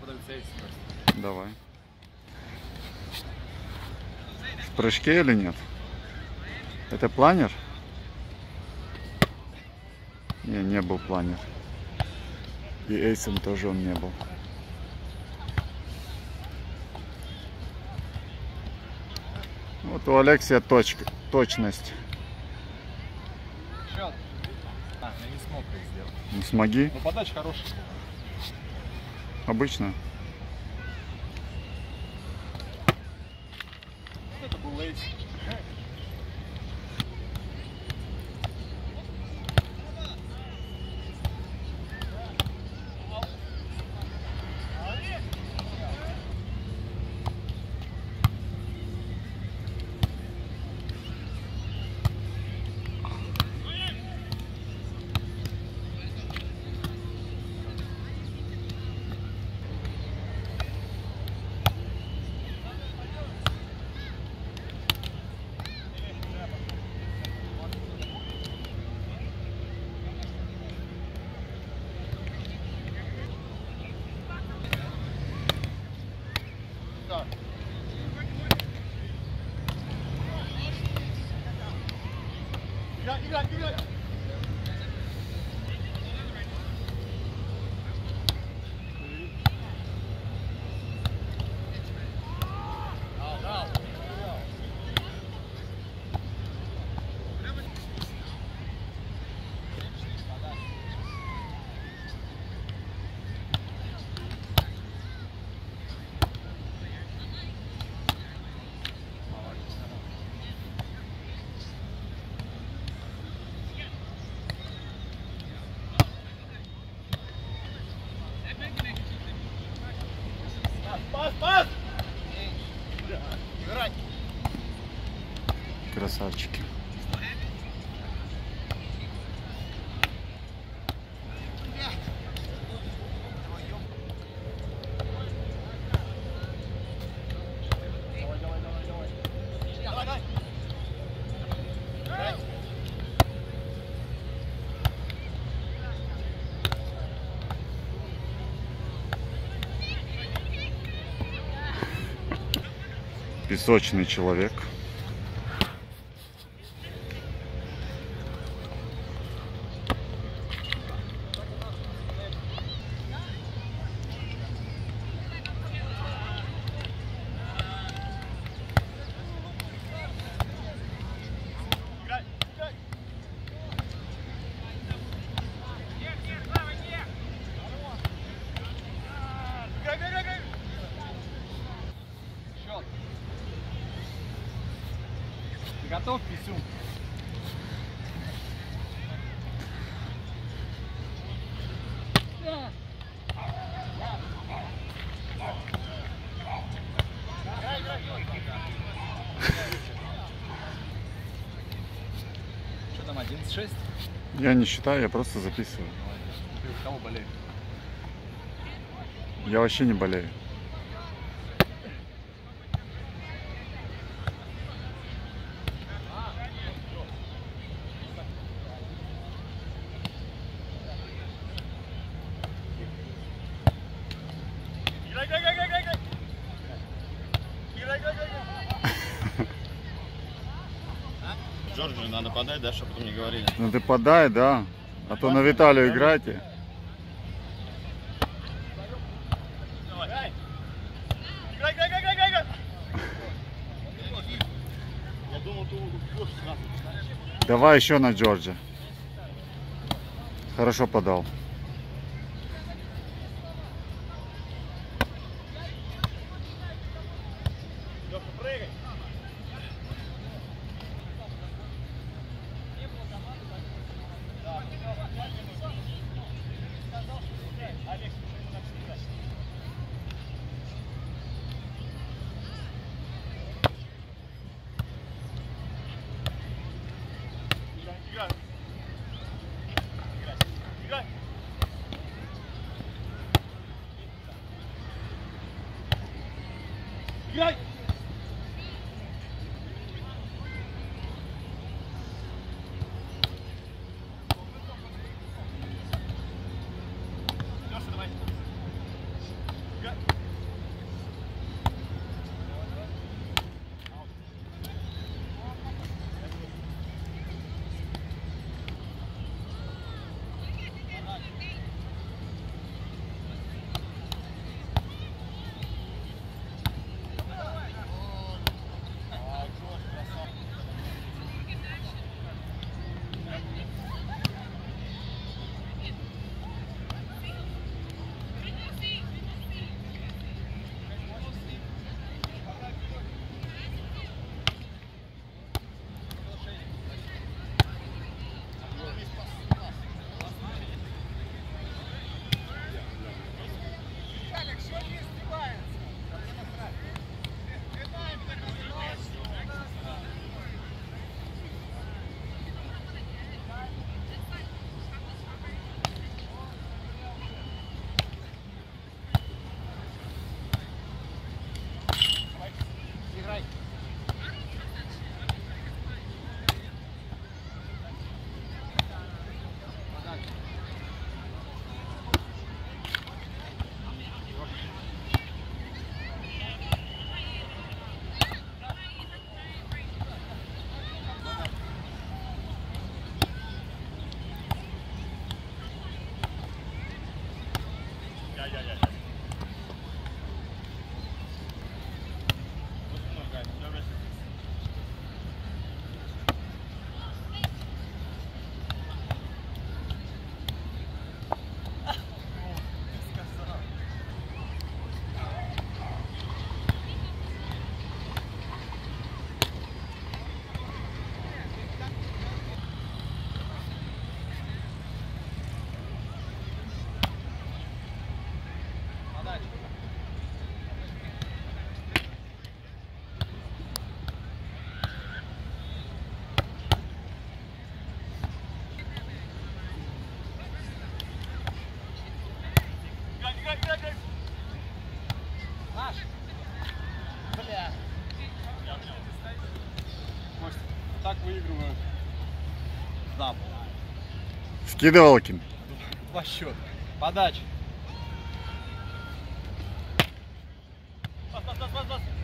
Давай. В прыжке или нет? Это планер? Не был планер. И эйсом тоже он не был. Вот у Алексея точность. Я не смог это сделать. Не смоги? Но подача хорошая. Обычно. Это был лейс. Играй! Пас! Красавчики. Песочный человек. Готов, Писюн? Что там, 11-6? Я не считаю, я просто записываю. Ты у кого болеешь? Я вообще не болею. Джорджу надо подать, да, чтобы потом не говорили. Ну ты подай, да. А то на Виталию играйте. Давай еще на Джорджа. Хорошо подал. Играй! Леша, давай. Играй! Вот так выигрывают. Знам. Скидывалкин. 2 счета. Подача. Пас, пас, пас, пас, пас.